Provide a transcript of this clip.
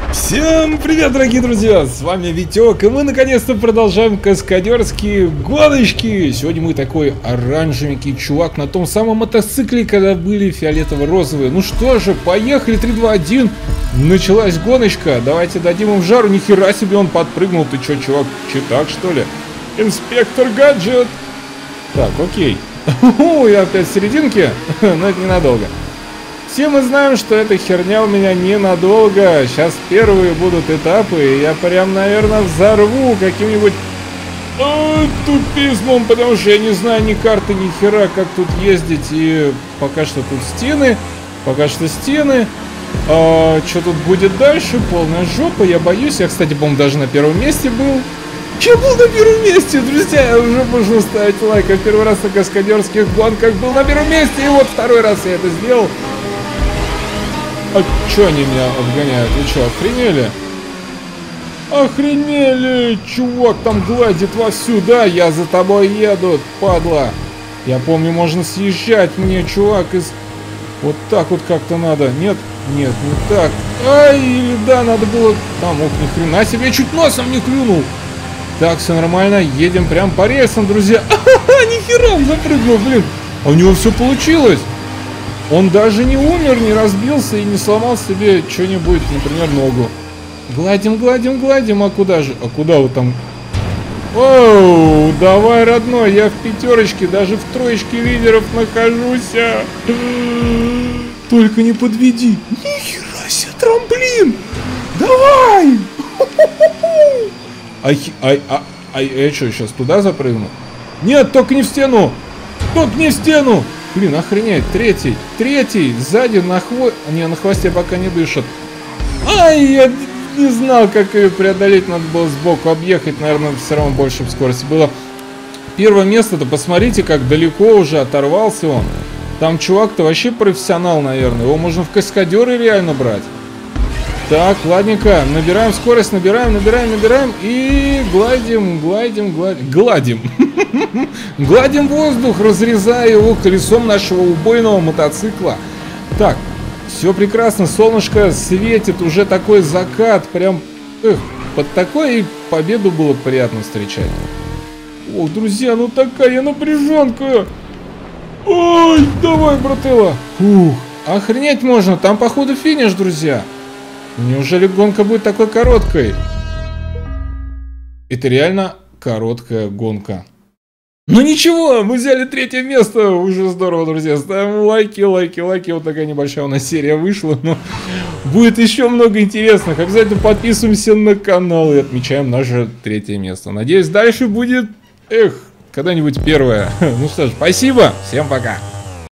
Всем привет, дорогие друзья! С вами Витек, и мы наконец-то продолжаем каскадерские гоночки. Сегодня мы такой оранжевенький чувак на том самом мотоцикле, когда были фиолетово-розовые. Ну что же, поехали, 3, 2, 1. Началась гоночка. Давайте дадим им жару. Нихера себе он подпрыгнул. Ты чё, чувак, читак что ли? Инспектор Гаджет. Так, окей. Я опять в серединке, но это ненадолго. Все мы знаем, что эта херня у меня ненадолго. Сейчас первые будут этапы, и я прям, наверное, взорву каким-нибудь тупизмом, потому что я не знаю ни карты, ни хера, как тут ездить. И пока что тут стены, что тут будет дальше? Полная жопа, я боюсь. Я, кстати, по-моему, даже на первом месте был. Я был на первом месте, друзья, уже можно ставить лайк. Я первый раз на каскадерских гонках был на первом месте, и вот второй раз я это сделал. А чё они меня обгоняют? Вы чё, охренели? Охренели! Чувак там гладит вовсю, да? Я за тобой еду, падла. Я помню, можно съезжать мне, чувак, из... Вот так вот как-то надо. Нет, нет, не так. Ай, или да, надо было... Там, ох, ни хрена себе, я чуть носом не клюнул. Так, все нормально, едем прям по рельсам, друзья. Нихера, он запрыгнул, блин. А у него все получилось. Он даже не умер, не разбился и не сломал себе что-нибудь, например, ногу. Гладим, гладим, гладим. А куда же? А куда вы там? Оу, давай, родной, я в пятерочке, даже в троечке лидеров нахожусь. Только не подведи. Нихера себе, трамплин. Давай. Я что, сейчас туда запрыгну? Нет, только не в стену. Только не в стену. Блин, охренеть, третий, сзади на хвосте пока не дышит. Ай, я не знал, как ее преодолеть, надо было сбоку объехать, наверное, все равно больше скорости было. Первое место-то, посмотрите, как далеко уже оторвался он. Там чувак-то вообще профессионал, наверное, его можно в каскадеры реально брать. Так, ладненько, набираем скорость, набираем и гладим. Гладим воздух, разрезая его колесом нашего убойного мотоцикла. Так, все прекрасно, солнышко светит, уже такой закат, прям, под такой победу было приятно встречать. О, друзья, ну такая напряженка. Ой, давай, брателло. Фух, охренеть можно, там походу финиш, друзья. Неужели гонка будет такой короткой? Это реально короткая гонка. Ну ничего, мы взяли третье место. Уже здорово, друзья. Ставим лайки. Вот такая небольшая у нас серия вышла. Но будет еще много интересных. Обязательно подписываемся на канал и отмечаем наше третье место. Надеюсь, дальше будет, когда-нибудь первое. Ну что ж, спасибо. Всем пока.